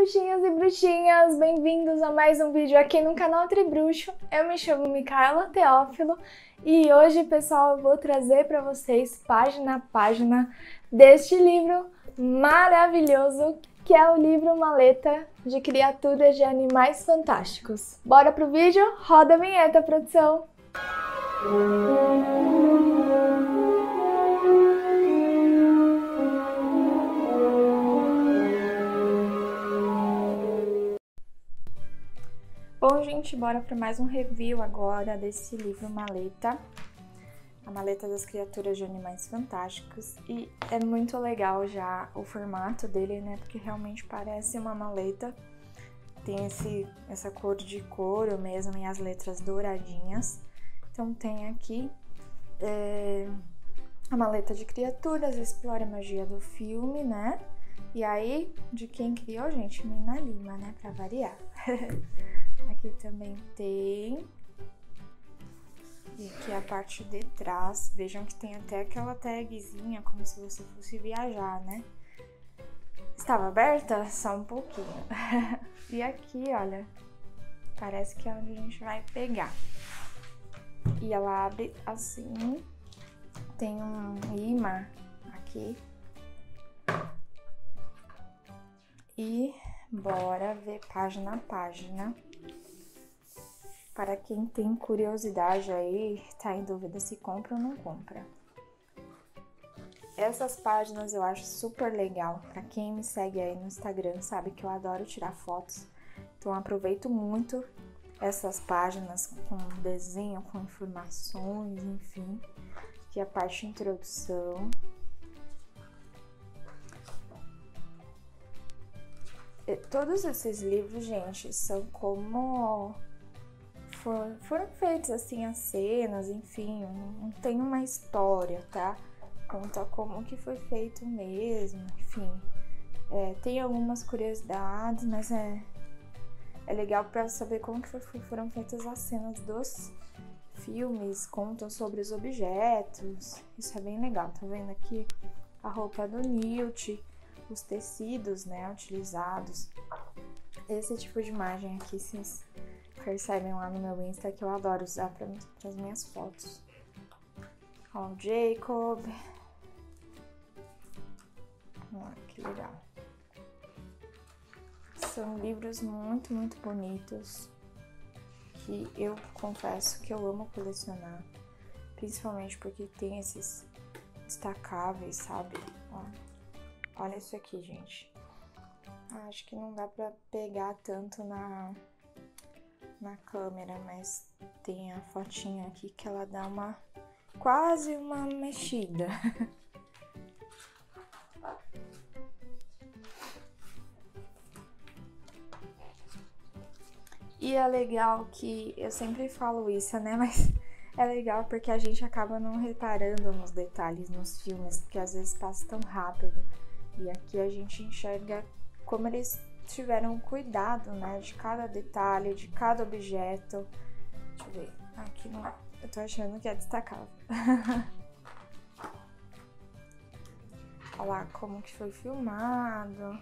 bruxinhos e bruxinhas, bem-vindos a mais um vídeo aqui no canal Tribruxo. Eu me chamo Micaela Teófilo e hoje, pessoal, eu vou trazer para vocês página a página deste livro maravilhoso que é o livro Maleta de Criaturas de Animais Fantásticos. Bora pro vídeo? Roda a vinheta, produção! Bom, gente, bora para mais um review agora desse livro Maleta, a Maleta das Criaturas de Animais Fantásticos, e é muito legal já o formato dele, né, porque realmente parece uma maleta, tem essa cor de couro mesmo e as letras douradinhas. Então tem aqui a Maleta de Criaturas, explora a magia do filme, né, e aí de quem criou, gente? Mina Lima, né, pra variar. Aqui também tem, e aqui a parte de trás, vejam que tem até aquela tagzinha, como se você fosse viajar, né? Estava aberta? Só um pouquinho. E aqui, olha, parece que é onde a gente vai pegar. E ela abre assim, tem um imã aqui. E bora ver página a página. Para quem tem curiosidade aí, tá em dúvida se compra ou não compra. Essas páginas eu acho super legal. Para quem me segue aí no Instagram sabe que eu adoro tirar fotos. Então eu aproveito muito essas páginas com desenho, com informações, enfim. Aqui a parte de introdução. Todos esses livros, gente, são como... Foram feitos assim as cenas, enfim, não tem uma história, tá? Conta como que foi feito mesmo, enfim. Tem algumas curiosidades, mas é legal para saber como que foram feitas as cenas dos filmes, contam sobre os objetos, isso é bem legal, tá vendo aqui a roupa do Newt, os tecidos, né, utilizados. Esse tipo de imagem aqui, vocês percebem lá no meu Insta que eu adoro usar para as minhas fotos. Ó, o Jacob. Olha que legal. São livros muito, muito bonitos que eu confesso que eu amo colecionar, principalmente porque tem esses destacáveis, sabe? Ó, olha isso aqui, gente. Acho que não dá pra pegar tanto na câmera, mas tem a fotinha aqui que ela dá quase uma mexida. E é legal que, eu sempre falo isso, né, mas é legal porque a gente acaba não reparando nos detalhes nos filmes, porque às vezes passa tão rápido. E aqui a gente enxerga como eles tiveram cuidado, né, de cada detalhe, de cada objeto. Deixa eu ver, aqui não é, eu tô achando que é destacável. Olha lá como que foi filmado.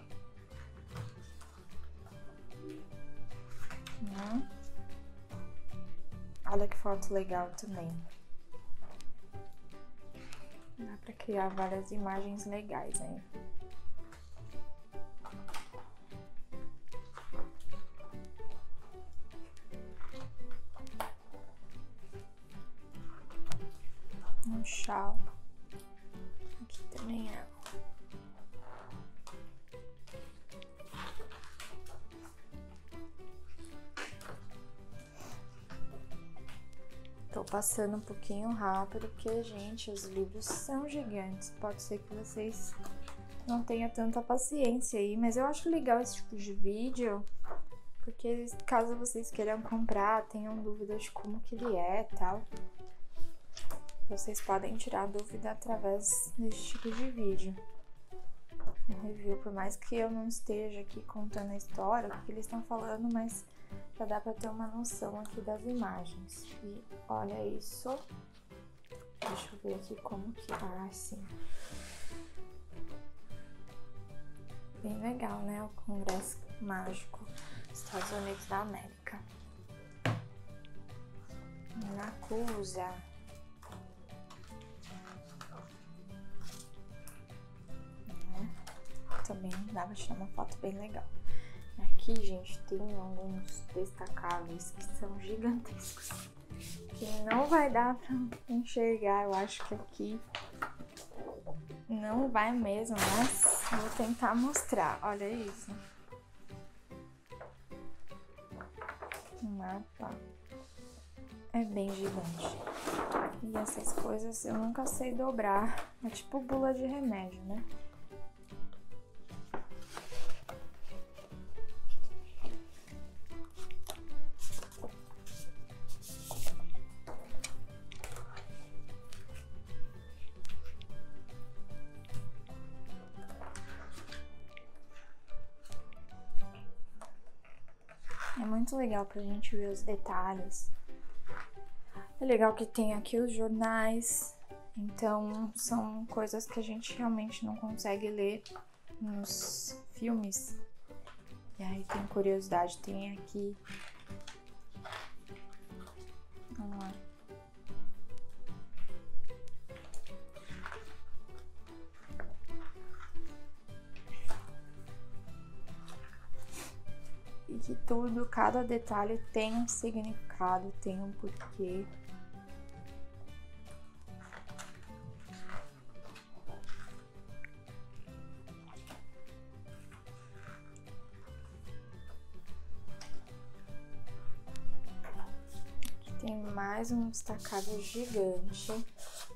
Olha que foto legal também. Dá pra criar várias imagens legais aí. Um chá. Aqui também é. Tô passando um pouquinho rápido porque, gente, os livros são gigantes. Pode ser que vocês não tenham tanta paciência aí, mas eu acho legal esse tipo de vídeo, porque caso vocês queiram comprar, tenham dúvidas de como que ele é e tal, vocês podem tirar dúvida através desse tipo de vídeo. Um review, por mais que eu não esteja aqui contando a história, o que eles estão falando, mas já dá pra ter uma noção aqui das imagens. E olha isso. Deixa eu ver aqui como que... Ah, sim. Bem legal, né? O Congresso Mágico dos Estados Unidos da América. Nakusa. Também dá pra tirar uma foto bem legal. Aqui, gente, tem alguns destacáveis que são gigantescos, que não vai dar pra enxergar. Eu acho que aqui não vai mesmo, mas vou tentar mostrar. Olha isso. O mapa é bem gigante. E essas coisas eu nunca sei dobrar. É tipo bula de remédio, né? É muito legal pra gente ver os detalhes. É legal que tem aqui os jornais, então são coisas que a gente realmente não consegue ler nos filmes. E aí tem curiosidade, tem aqui. Vamos lá. E que tudo, cada detalhe tem um significado, tem um porquê. Aqui tem mais um destacável gigante.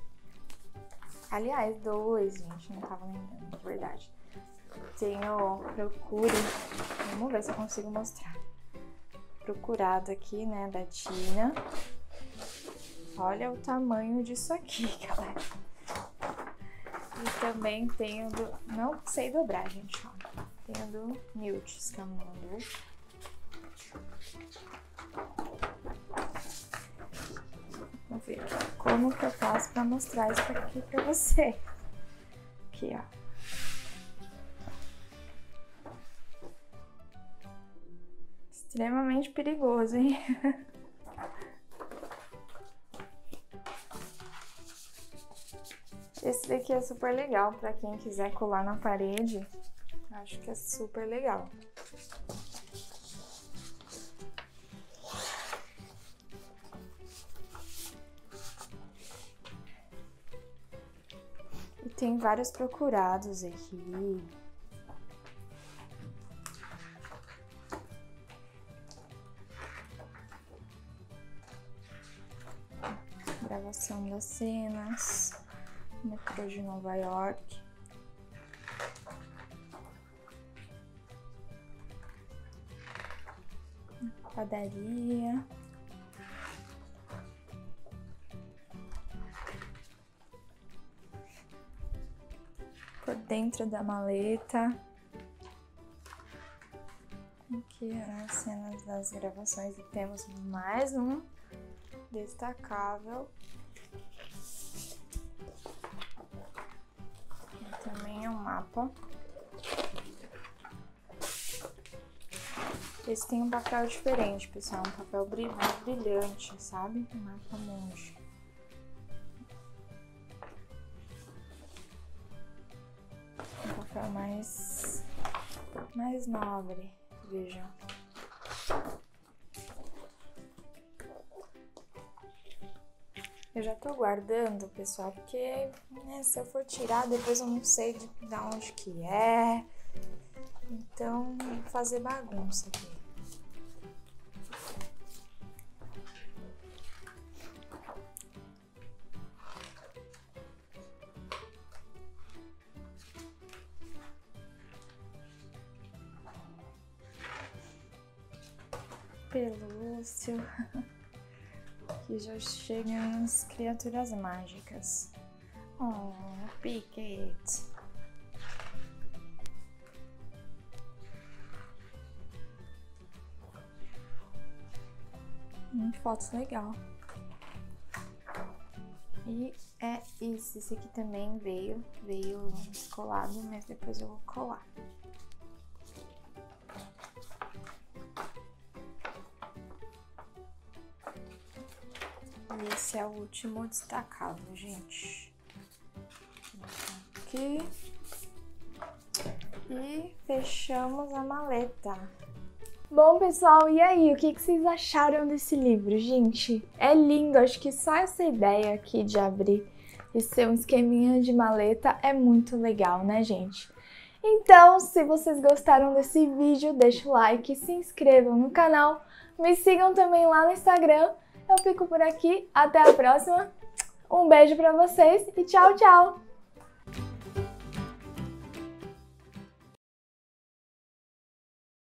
Aliás, dois, gente, não tava lembrando, na verdade. Tenho procure, vamos ver se eu consigo mostrar. Procurado aqui, né, da Tina. Olha o tamanho disso aqui, galera. E também tenho do... Não sei dobrar, gente, ó. Tenho do Newts, que é o mundo. Vamos ver como que eu faço pra mostrar isso aqui pra você. Aqui, ó. Extremamente perigoso, hein? Esse daqui é super legal pra quem quiser colar na parede. Acho que é super legal. E tem vários procurados aqui. Gravação das cenas, metrô de Nova York. Padaria. Por dentro da maleta. Aqui as cenas das gravações e temos mais um destacável. E também é um mapa. Esse tem um papel diferente, pessoal, um papel brilhante, sabe? Um mapa monge. Um papel mais nobre, vejam. Eu já tô guardando, pessoal, porque né, se eu for tirar, depois eu não sei de onde que é. Então, vou fazer bagunça aqui. Pelúcio. Aqui já chegam as criaturas mágicas. Oh, Picket. Fotos legal. E é isso. Esse aqui também veio descolado, mas depois eu vou colar. esse é o último destacável, gente. Aqui. E fechamos a maleta. Bom, pessoal, e aí? O que vocês acharam desse livro, gente? É lindo, acho que só essa ideia aqui de abrir e ser um esqueminha de maleta é muito legal, né, gente? Então, se vocês gostaram desse vídeo, deixa o like, se inscrevam no canal, me sigam também lá no Instagram. Eu fico por aqui, até a próxima, um beijo pra vocês e tchau, tchau!